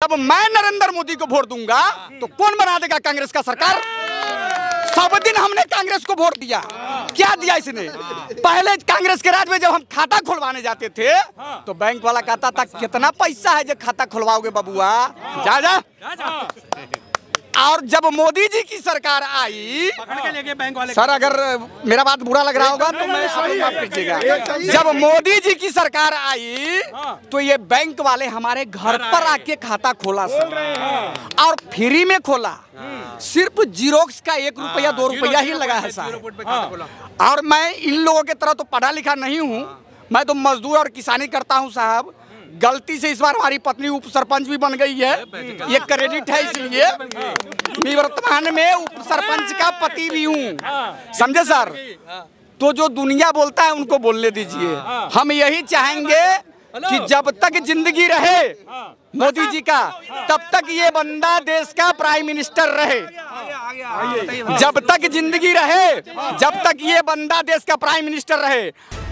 जब मैं नरेंद्र मोदी को वोट दूंगा तो कौन बना देगा कांग्रेस का सरकार? सब दिन हमने कांग्रेस को वोट दिया। क्या दिया इसने? पहले कांग्रेस के राज में जब हम खाता खुलवाने जाते थे तो बैंक वाला कहता था कितना पैसा है जो खाता खुलवाओगे बबुआ, जा जा। और जब मोदी जी की सरकार आई, बैंक वाले सर अगर मेरा बात बुरा लग रहा होगा तो मैं माफ कीजिएगा, जब मोदी जी की सरकार आई तो ये बैंक वाले हमारे घर पर आके खाता खोला सर, और फ्री में खोला। सिर्फ जीरोक्स का 1 रुपया 2 रुपया ही लगा है साहब। और मैं इन लोगों की तरह तो पढ़ा लिखा नहीं हूँ, मैं तो मजदूर और किसानी करता हूँ साहब। गलती से इस बार हमारी पत्नी उप सरपंच भी बन गई है, ये क्रेडिट है, इसलिए मैं वर्तमान में उप सरपंच का पति भी हूँ, समझे सर। तो जो दुनिया बोलता है उनको बोलने दीजिए। हम यही चाहेंगे कि जब तक जिंदगी रहे मोदी जी का, तब तक ये बंदा देश का प्राइम मिनिस्टर रहे। जब तक जिंदगी रहे, जब तक ये बंदा देश का प्राइम मिनिस्टर रहे।